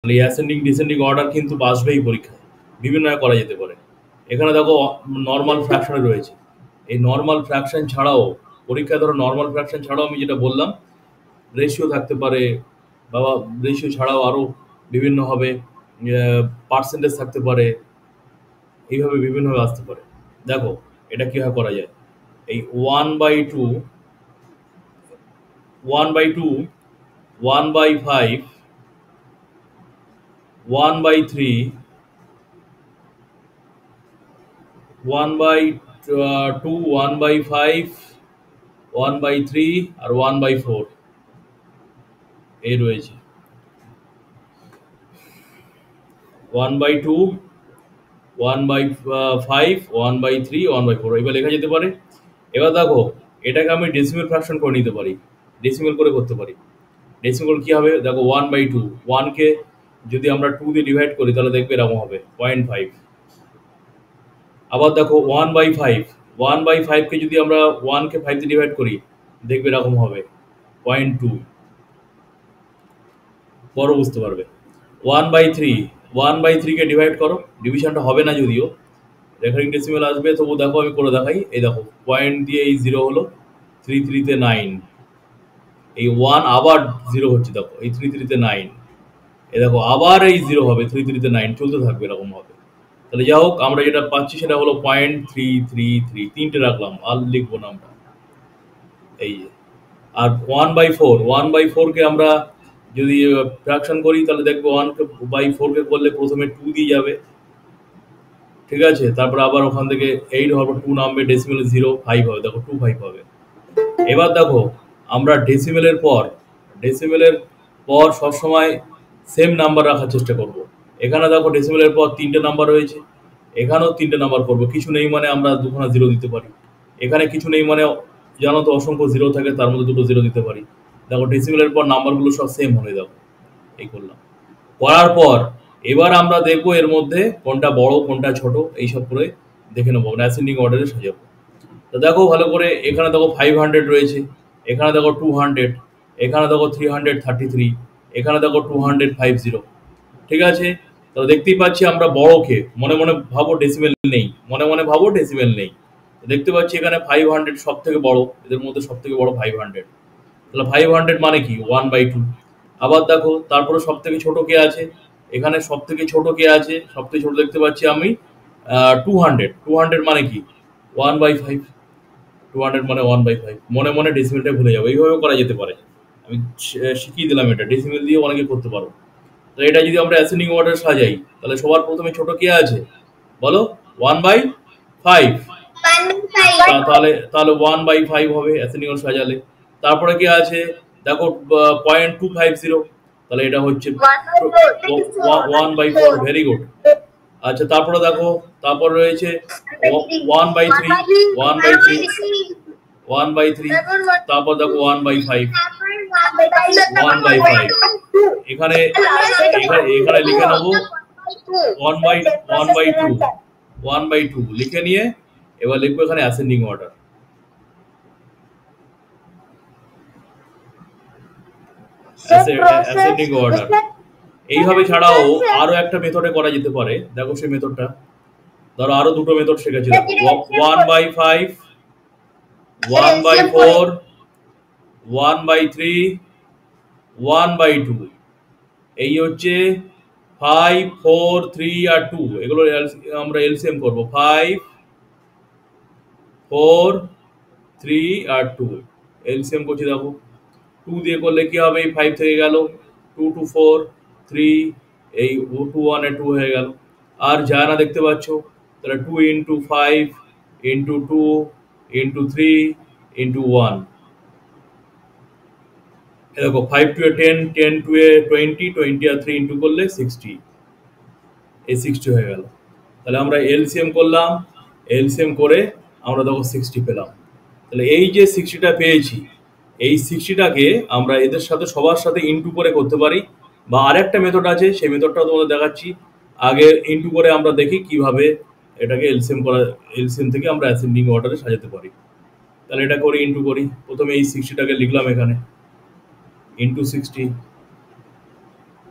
তাহলে ascending descending order কিন্তু আসবেই পরীক্ষায়, বিভিন্নভাবে করা যেতে পারে। এখানে দেখো নর্মাল ফ্র্যাকশনে রয়েছে। এই নর্মাল ফ্র্যাকশন ছাড়াও পরীক্ষায় ধরো নর্মাল ফ্র্যাকশন ছাড়াও আমি যেটা বললাম রেশিও থাকতে পারে, বা রেশিও ছাড়াও আরও বিভিন্ন হবে, পার্সেন্টেজ থাকতে পারে, এইভাবে বিভিন্নভাবে আসতে পারে। দেখো এটা কীভাবে করা যায়। এই 1/2, 1/2, 1/5, 1/3, 1/2, 1/5, 1/3 আর 1/4 এই রয়েছে। 1/2, 1/5, 1/3, 1/4 এবার লেখা যেতে পারে। এবার দেখো এটাকে আমি ডেসিমেল ফ্র্যাকশন করে নিতে পারি, ডেসিমেল করে করতে পারি। ডেসিমেল কী হবে দেখো 1/2, 1কে যদি আমরা 2 দিয়ে ডিভাইড করি তাহলে দেখবে এরকম হবে 0.5। আবার দেখো 1/5, 1/5কে যদি আমরা 1কে 5 দিয়ে ডিভাইড করি দেখবে এরকম হবে 0.2। বড় বুঝতে পারবে। 1/3, 1/3কে ডিভাইড করো, ডিভিশনটা হবে না যদিও, রেফারিং ডেসিমেল আসবে, তবু দেখো আমি করে দেখাই। এই দেখো পয়েন্ট দিয়ে এই 0 হলো, 3 9, এই 1 আবার 0 হচ্ছে, দেখো এই 3 9, এই দেখো আবার এই 0 হবে, 3 9 চলতে থাকবে এরকম হবে। তাহলে যাই হোক আমরা যেটা পাচ্ছি সেটা হলো 0.333, তিনটে রাখলাম আর লিখবো না আমরা। এই যে আর 1/4, 1/4কে আমরা যদি ফ্র্যাকশন করি তাহলে দেখবো 1/4কে করলে প্রথমে 2 দিয়ে যাবে, ঠিক আছে, তারপর আবার ওখান থেকে 8 হবে, 2 নামবে, ডেসিমেলে 0 5 হবে, দেখো 25 হবে। এবার দেখো আমরা ডেসিমেলের পর সবসময় সেম নাম্বার রাখার চেষ্টা করব। এখানে দেখো ডেসিমেলের পর 3টে নাম্বার রয়েছে, এখানেও 3টে নাম্বার করবো, কিছু নেই মানে আমরা দুখানা 0 দিতে পারি। এখানে কিছু নেই মানে জানো তো অসংখ্য 0 থাকে, তার মধ্যে দুটো 0 দিতে পারি। দেখো ডেসিমেলের পর নাম্বারগুলো সব সেম হয়ে যাবে। এই করলাম, করার পর এবার আমরা দেখবো এর মধ্যে কোনটা বড় কোনটা ছোট, এইসব করে দেখে নেবো, অ্যাসেন্ডিং অর্ডারে সাজাবো। তো দেখো ভালো করে, এখানে দেখো 500 রয়েছে, এখানে দেখো 200, এখানে দেখো 333, এখানে দেখো 250, ঠিক আছে। তো দেখতেই পাচ্ছি আমরা বড়কে মনে মনে ভাবো ডেসিমেল নেই, মনে মনে ভাবো ডেসিমেল নেই। দেখতে পাচ্ছি এখানে 500 সব থেকে বড়, এদের মধ্যে সব থেকে বড় 500, তাহলে 500 মানে কি 1/2। আবার দেখো তারপরে সব থেকে ছোট কে আছে, এখানে সব থেকে ছোট কে আছে, সব থেকে ছোট দেখতে পাচ্ছি আমি 200, 200 মানে কি 1/5, 200 মানে 1/5, মনে মনে ডেসিমেলটা ভুলে যাবো। এইভাবে করা যেতে পারে, আমি শিখিয়ে দিলাম, এটা ডেসিমেল দিয়ে অনেকে করতে পারো। তো এটা যদি আমরা অ্যাসেন্ডিং অর্ডার সাজাই তাহলে সবার প্রথমে ছোট কে আছে বলো 1/5, তাহলে 1/5 হবে অ্যাসেন্ডিং অর্ডার সাজালে। তারপরে কি আছে দেখো 0.250, তাহলে এটা হচ্ছে 1/4, ভেরি গুড। আচ্ছা তারপরে দেখো, তারপর রয়েছে 1/3, 1/3, 1/3, তারপর দেখো 1/5, 1/5, এখানে এখানে লিখে নেবো 1/2, 1/2 লিখে নিয়ে এবার লিখবো এখানে অ্যাসেন্ডিং অর্ডার। অ্যাসেন্ডিং অর্ডার এইভাবে ছাড়াও আরো একটা মেথডে করা যেতে পারে। দেখো সেই মেথডটা, ধরো আরো দুটো মেথড শেখাচ্ছি। দেখো 1/5, 1/4, 1/3, 1/2, এই হচ্ছে 5, 4, 3 আর 2, এগুলো আমরা এলসিএম করবো। 5, 4, 3 আর 2 এলসিএম করছি। দেখো 2 দিয়ে করলে কি হবে, এই 5 থেকে গেল, 2 2 4, 3, এই 2 1 2 হয়ে গেল। আর যায় না দেখতে পাচ্ছ, তাহলে 2 into 5 into 2 into 3 into 1, দেখো 5 2 10, 10 2 20, 20 আর 3 ইন্টু করলে 60, এই 60 হয়ে গেল। তাহলে আমরা এলসিএম করলাম, এলসিএম করে আমরা দেখো 60 পেলাম। তাহলে এই যে 60টা পেয়েছি, এই 60টাকে আমরা এদের সাথে সবার সাথে ইন্টু করে করতে পারি, বা আরেকটা মেথড আছে সেই মেথডটাও তোমাদের দেখাচ্ছি। আগে ইন্টু করে আমরা দেখি কিভাবে এটাকে এলসিএম করা, এলসিএম থেকে আমরা অ্যাসেন্ডিং অর্ডারে সাজাতে পারি। তাহলে এটা করি, ইন্টু করি। প্রথমে এই 60টাকে লিখলাম এখানে ইন্টু 60,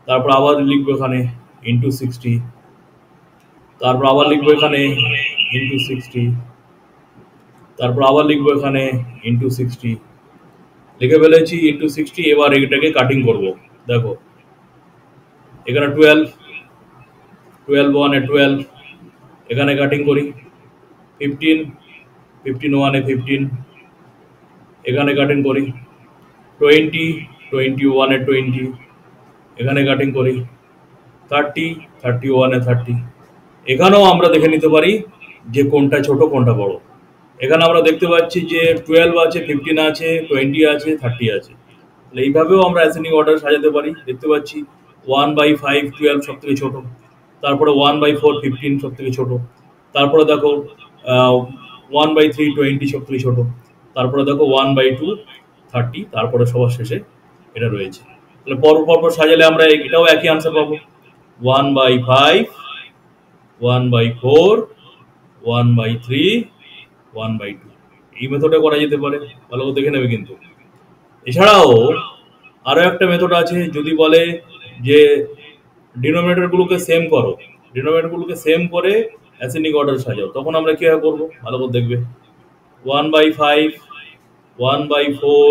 তারপর আবার লিখবো এখানে ইন্টু 60, তারপর আবার লিখবো এখানে ইন্টু 60, তারপর আবার লিখবো এখানে ইন্টু 60, লিখে ফেলেছি ইন্টু 60। এবার এটাকে কাটিং করব। দেখো এখানে 12, 12 ওয়ানে 12, এখানে কাটিং করি 15, 15 ওয়ানে 15, এখানে কাটিং করি 20, 20 ওয়ানে 20, এখানে কাটিং করি 30, 30 ওয়ানে 30। এখানেও আমরা দেখে নিতে পারি যে কোনটা ছোট কোনটা বড়। এখানে আমরা দেখতে পাচ্ছি যে 12 আছে, 15 আছে, 20 আছে, 30 আছে। তাহলে এইভাবেও আমরা অ্যাসেন্ডিং অর্ডার সাজাতে পারি। দেখতে পাচ্ছি 1/5 12 সব থেকে ছোট, তারপরে 1/4 15 সব থেকে ছোট, তারপরে দেখো 1/3 20 সব থেকে ছোট, তারপরে দেখো 1/2 30, তারপরে সবার শেষে এটা রয়েছে। তাহলে পরপর সাজালে আমরা এটাও একই আনসার পাবো, 1/5, 1/4, 1/3, 1/2। এই মেথডে করা যেতে পারে, ভালো করে দেখে নেবে কিন্তু। এছাড়াও আরো একটা মেথড আছে, যদি বলে যে ডিনোমিনেটরগুলোকে সেম করো, ডিনোমিনেটরগুলোকে সেম করে অ্যাসেন্ডিং অর্ডার সাজাও, তখন আমরা কিভাবে করবো ভালো করে দেখবে। 1/5, 1/4,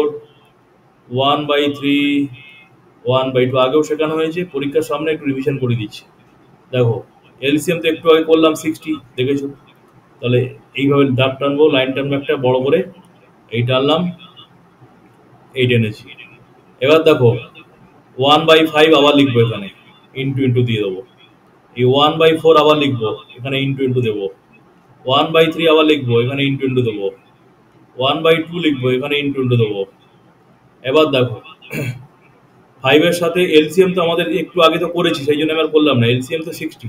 1/3, 1/2 আগেও শেখানো হয়েছে, পরীক্ষার সামনে একটু রিভিশন করে দিচ্ছি। দেখো এলসিএম তো একটু আগে করলাম 60, দেখেছো? তাহলে এইভাবে দাগ টানবো, লাইন টানবো একটা বড় করে, এই টানলাম, এই টেনেছি। এবার দেখো 1/5 আবার লিখবো, এখানে ইন্টু ইন্টু দিয়ে দেবো। এই 1/4 আবার লিখবো, এখানে ইন্টু ইন্টু দেবো। 1/3 আবার লিখবো, এখানে ইন্টু ইন্টু দেবো। 1/2 লিখবো, এখানে ইন্টু ইন্টু দেবো। এবার দেখো 5 এর সাথে এলসিএম তো আমাদের একটু আগে তো করেছি, সেই জন্য আমি আর করলাম না। এলসিএম তো 60,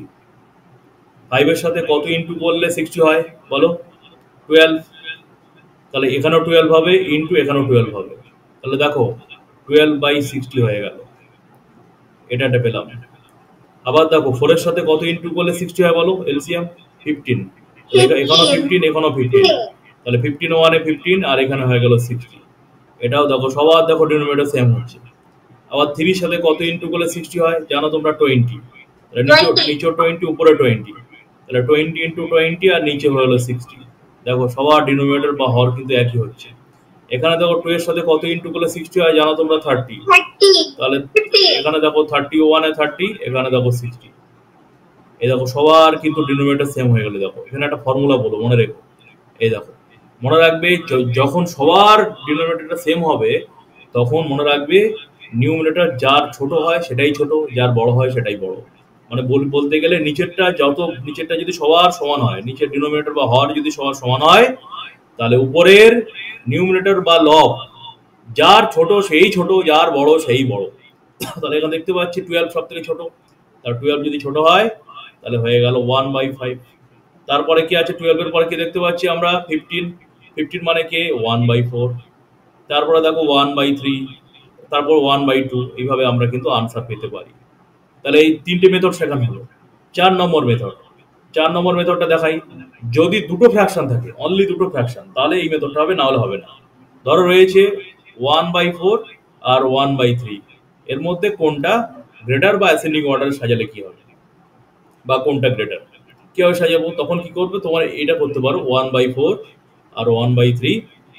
5 এর সাথে কত ইন্টু করলে 60 হয় বলো? 12। তাহলে এখানেও 12 হবে, ইন্টু এখানেও 12 হবে। তাহলে দেখো 12/60 হয়ে গেল, এটা একটা পেলাম। আবার দেখো 4 এর সাথে কত ইন্টু করলে 60 হয় বলো? এলসিএম 15, এখানেও 15, এখানেও 15, তাহলে 15 ওয়ানে 15, আর এখানে হয়ে গেল 60। এটাও দেখো সবার দেখো ডিনোমিনেটর সেম হচ্ছে। আবার 3 এর সাথে কত ইন্টু করলে 60 হয় জানো তোমরা? 20, তাহলে নিচে 20 উপরে 20, তাহলে 20 ইন্টু 20 আর নিচে হয়ে গেলো 60। দেখো সবার ডিনোমিনেটর বা হর কিন্তু একই হচ্ছে। এখানে দেখো 2 এর সাথে কত ইন্টু করলে 60 হয় জানো তোমরা? 30, তাহলে এখানে দেখো 31 এ 30, এখানে দেখো 60। এই দেখো সবার কিন্তু ডিনোমিনেটর সেম হয়ে গেল। দেখো এখানে একটা ফর্মুলা বলো, মনে রেখো। এই দেখো মনে রাখবে, যখন সবার ডিনোমিনেটরটা সেম হবে তখন মনে রাখবে নিউমিনেটর যার ছোট হয় সেটাই ছোট, যার বড় হয় সেটাই বড়। মানে বলতে গেলে নিচেরটা যদি সবার সমান হয়, নিচের ডিনোমিনেটর বা হর যদি সবার সমান হয়, তাহলে উপরের নিউমিনেটর বা লব যার ছোট সেই ছোট, যার বড় সেই বড়। তাহলে এখানে দেখতে পাচ্ছি 12 সব থেকে ছোট, তাহলে 12 যদি ছোট হয় তাহলে হয়ে গেল 1/5। তারপরে কি আছে 12 এর পরে কি দেখতে পাচ্ছি আমরা? 15, 15 মানে কে? 1/4। তারপরে দেখো 1/3, তারপর 1/2। এইভাবে আমরা কিন্তু আনসার পেতে পারি। তাহলে এই তিনটে মেথড শেখানো হলো। 4 নম্বর মেথড, 4 নম্বর মেথডটা দেখাই। যদি দুটো ফ্র্যাকশন থাকে, অনলি দুটো ফ্র্যাকশন, তাহলে এই মেথডটা হবে, না হলে হবে না। ধরো রয়েছে 1/4 আর 1/3, এর মধ্যে কোনটা গ্রেটার বা অ্যাসেন্ডিং অর্ডার সাজালে কি হবে, বা কোনটা গ্রেটার কিভাবে সাজাবো? তখন কি করবে, তোমার এটা করতে পারো 1/4 আর 1/3,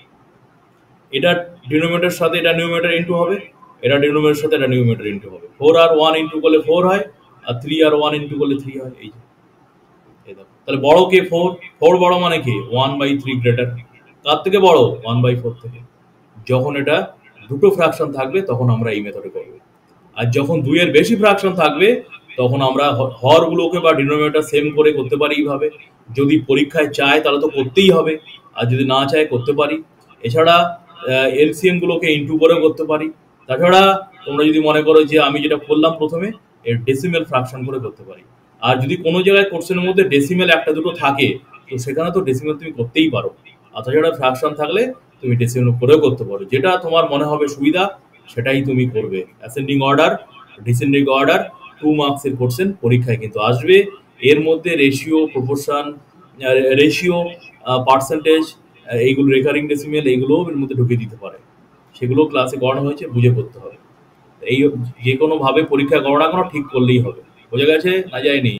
এটা ডিনোমিনেটর সাথে এটা নিউমিনেটর ইন্টু হবে, এটা ডিনোমিনেটর সাথে এটা নিউমিনেটর ইন্টু হবে। 4 আর 1 ইন্টু করলে 4 হয়, আর 3 আর 1 ইন্টু করলে 3 হয়। এই দেখো তাহলে বড় কে? 4, 4 বড় মানে কি? 1/3 গ্রেটার। কার থেকে বড়? 1/4 থেকে। যখন এটা দুটো ফ্র্যাকশন থাকবে তখন আমরা এই মেথডে করব। আর যখন 2 এর বেশি ফ্র্যাকশন থাকবে তখন আমরা হরগুলোকে বা ডিনোমিনেটর সেম করে করতে পারি এইভাবে। যদি পরীক্ষায় চায় তাহলে তো করতেই হবে, আর যদি না চায় করতে পারি। এছাড়া এলসিএম গুলোকে ইন্টু করেও করতে পারি। তাছাড়া তোমরা যদি মনে করো যে আমি যেটা করলাম প্রথমে, এর ডেসিমেল ফ্র্যাকশন করে করতে পারি। আর যদি কোনো জায়গায় কোশ্চেনের মধ্যে ডেসিমেল একটা দুটো থাকে, তো সেখানে তো ডেসিমেল তুমি করতেই পারো। আর তাছাড়া ফ্র্যাকশন থাকলে তুমি ডেসিমেল করেও করতে পারো, যেটা তোমার মনে হবে সুবিধা সেটাই তুমি করবে। অ্যাসেন্ডিং অর্ডার, ডিসেন্ডিং অর্ডার 2 মার্কসের কোশ্চেন পরীক্ষায় কিন্তু আসবে। এর মধ্যে রেশিও, প্রপোর্শন, রেশিও, পার্সেন্টেজ, এইগুলো রেকারিং ডেসিমেল, এইগুলোও এর মধ্যে ঢুকিয়ে দিতে পারে। সেগুলো ক্লাসে করানো হয়েছে, বুঝে করতে হবে। এই যে কোনোভাবে পরীক্ষা করো না কেন ঠিক করলেই হবে। বোঝা গেছে না যায়নি?